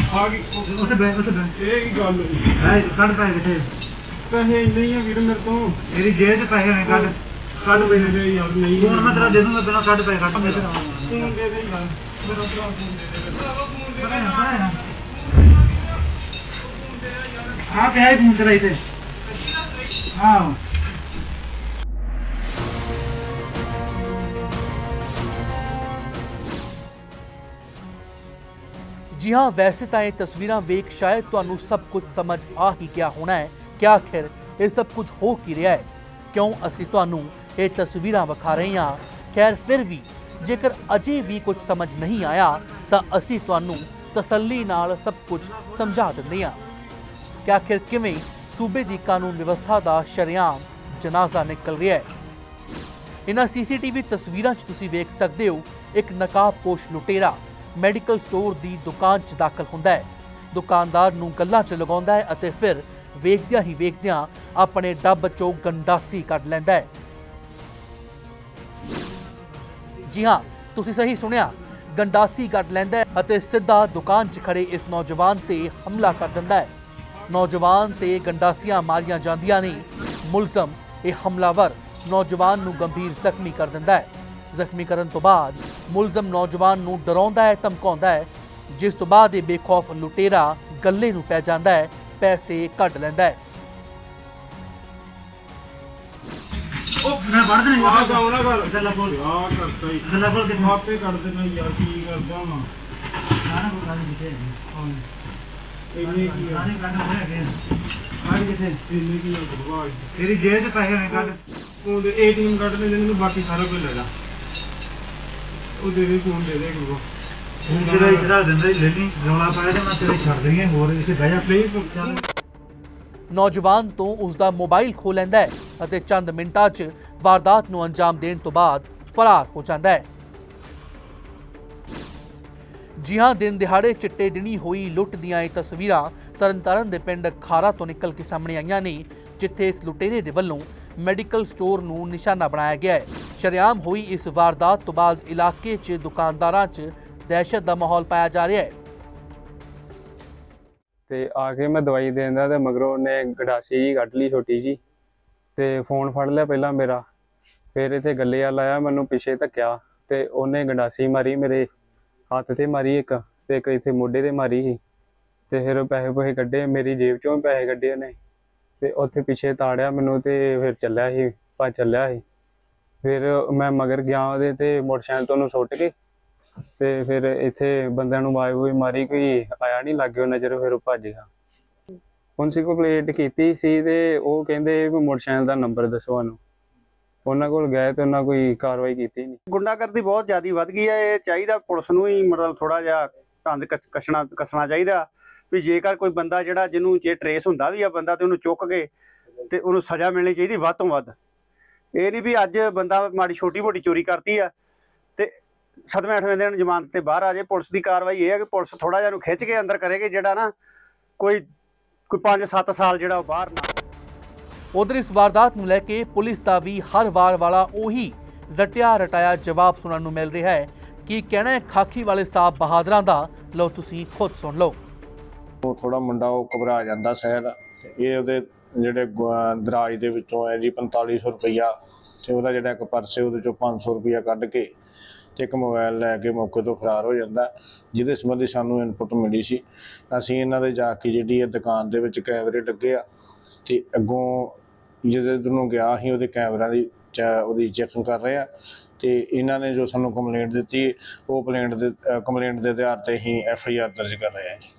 ਆ ਗਈ ਉੱਥੇ ਬੈਂਕ ਇਹ ਕੀ ਗੱਲ ਹੈ ਕੱਢ ਪੈਸੇ ਕਿੱਥੇ ਪੈਸੇ ਨਹੀਂ ਆ ਵੀਰ ਮੇਰੇ ਤੋਂ ਮੇਰੀ ਜੇਬ 'ਚ ਪੈਸੇ ਨੇ ਕੱਢ ਪੈਸੇ ਯਾਰ ਨਹੀਂ ਹੁਣ ਮੈਂ ਤੇਰਾ ਦੇ ਦੂੰਗਾ ਬਿਨਾਂ ਕੱਢ ਪੈਸੇ ਕੱਢ ਮੇਰੇ ਫੋਨ ਦੇ ਦੇ ਯਾਰ ਮੇਰਾ ਭਰਾ ਫੋਨ ਦੇ ਦੇ ਆ ਪਿਆ ਫੋਨ ਤੇਰਾ ਇੱਥੇ ਹਾਂ जी हाँ, वैसे तो ये तस्वीरां वेख शायद तुहानू सब कुछ समझ आ ही गया होना है कि आखिर ये सब कुछ हो की रहा है, क्यों असी तुहानू ये तस्वीरां विखा रहे हैं। खैर फिर भी जेकर अजे भी कुछ समझ नहीं आया तो असी तुहानू तसल्ली नाल सब कुछ समझा दिंदे हां कि आखिर किवें सूबे की कानून व्यवस्था का शरेआम जनाजा निकल रहा है। इन्हां CCTV तस्वीरां च तुसीं वेख सकदे हो एक नकाबपोश लुटेरा मैडिकल स्टोर की दुकान च दाखिल होंदा है, दुकानदार नूं गल्लां च लगाउंदा है अते फिर वेखदियां ही वेखदियां अपने डब चों गंडासी कढ लैंदा है। जी हाँ, तुसीं सही सुनिया, गंडासी कढ लैंदा है अते सीधा दुकान च खड़े इस नौजवान ते हमला कर दिंदा है। नौजवान ते गंडासियां मारियां जांदियां ने। मुलजम यह हमलावर नौजवान नूं गंभीर जख्मी कर दिंदा है। जख्मी करन तो बाद मुलजम नौजवान नूं डराउंदा है, धमकाउंदा है, जिस तो बाद ये बेखौफ लुटेरा गले नूं पै जांदा है, पैसे कढ लैंदा है। तेरी जेब च पैसे ने कढ ATM कढ ले बाकी सारा कुछ ले ला नौजवान तो उसका मोबाइल खो लैंदा है अते चंद मिनटां च वारदात नूं अंजाम देण तो बाद फरार हो जाता है। जी हाँ, दिन दिहाड़े चिट्टे दिनी हुई लुट दियां ये तस्वीरां तरनतारन दे पिंड खारा तो निकल के सामने आईयां ने, जिथे इस लुटेरे दे वल्लों मैडिकल स्टोर नूं निशाना बनाया गया है। शरेआम हुई इस वारदात तो बाद इलाके च दुकानदारां च दहशत का माहौल पाया जा रहा है। ते आके मैं दवाई देंदा ते मगरों ने गंडासी जी कढ ली छोटी जी ते फोन फड़ लिया पहला मेरा, फिर इत्थे गले वाल आया मैनू पिछे धक्या ते उन्हें गंडासी मारी मेरे हाथ ते मारी एक ते एक इत्थे मोढे ते मारी ही ते फिर पैसे पूसे कड्ढे मेरी जेब चों पैसे कड्ढे उन्हें ते उत्थे पिछे ताड़िया मैनू ते फिर चलिया ही भज चलिया ही। फिर मैं मगर गया ਉਹਦੇ ਤੇ मोटरसाइकिल तो सुट के ते फिर इत्थे बंदियां नूं आवाज़ वूज मारी, कोई आया नहीं लागे नज़र, फिर भज गया। पुलिस कंप्लेंट कीती सी ते ओह कहंदे कोई मोटरसाइकिल दा नंबर दसो सानूं, उन्हां कोल गए ते उन्हां कोई कार्रवाई कीती नहीं। गुंडागर्दी बहुत ज़्यादा वध गई है, ये चाहिए पुलिस नूं ही मतलब थोड़ा जिहा ढंग कसना चाहिए भी जेकर कोई बंदा जिहड़ा जिन्हों जे ट्रेस हुंदा भी आ बंदा ते उहनूं चुक के ते उहनूं सज़ा मिलनी चाहिए वध तों वध। ये नहीं भी अज बंदा माड़ी छोटी मोटी चोरी करती है तो 7वें 8वें दिन जमानत ते बाहर आ जाए। पुलिस की कार्रवाई ये है कि पुलिस थोड़ा जिहा खिंच के अंदर करेगी जिहड़ा ना कोई 5-7 साल जिहड़ा बाहर ना। उधर इस वारदात नूं लैके पुलिस का भी हर वार वाला उही रटिया रटाया जवाब सुनने नूं मिल रहा है कि कहना है खाकी वाले साहब बहादुरां दा। लो तुसीं खुद सुन लो। थोड़ा मुंडा घबरा जाता शायद, ये उहदे ਜਿਹੜੇ ਦਰਾਜ ਦੇ ਵਿੱਚੋਂ ਹੈ ਜੀ 4500 ਰੁਪਈਆ ਤੇ ਉਹਦਾ ਜਿਹੜਾ ਇੱਕ ਪਰਸ ਹੈ ਉਹਦੇ ਚੋਂ 500 ਰੁਪਈਆ ਕੱਢ ਕੇ ਤੇ ਇੱਕ ਮੋਬਾਈਲ ਲੈ ਕੇ ਮੌਕੇ ਤੋਂ ਫਰਾਰ ਹੋ ਜਾਂਦਾ, ਜਿਹਦੇ ਸੰਬੰਧੀ ਸਾਨੂੰ ਇਨਪੁਟ ਮਿਲੀ ਸੀ। ਅਸੀਂ ਇਹਨਾਂ ਦੇ ਜਾ ਕੇ ਜਿਹੜੀ ਦੁਕਾਨ ਦੇ ਵਿੱਚ ਕੈਮਰੇ ਲੱਗੇ ਆ ਤੇ ਅੱਗੋਂ ਜਿਹਦੇ ਨੂੰ ਗਿਆ ਅਸੀਂ ਉਹਦੇ ਕੈਮਰਿਆਂ ਦੀ ਉਹਦੀ ਚੈਕਿੰਗ ਕਰ ਰਹੇ ਆ ਤੇ ਇਹਨਾਂ ਨੇ ਜੋ ਸਾਨੂੰ ਕੰਪਲੇਂਟ ਦਿੱਤੀ ਉਹ ਕੰਪਲੇਂਟ ਦੇ ਆਧਾਰ ਤੇ ਅਸੀਂ FIR ਦਰਜ ਕਰ ਰਹੇ ਹਾਂ।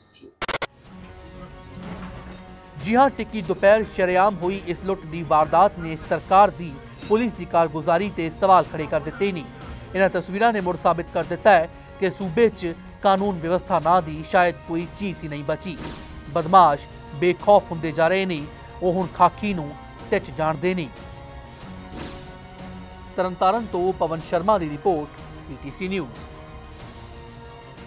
जी हाँ, टिक्की दोपहर शरेआम हुई इस लुट की वारदात ने सरकार की पुलिस की कारगुजारी ते सवाल खड़े कर दिते नहीं। इन्हां तस्वीरां ने मुड़ साबित कर दिता है कि सूबे च कानून व्यवस्था ना दी शायद कोई चीज़ ही नहीं बची। बदमाश बेखौफ होंदे जा रहे नहीं, वो हुण खाकी नूं टिच जाणदे नहीं। तरनतारन तो पवन शर्मा की रिपोर्ट PTC न्यूज़।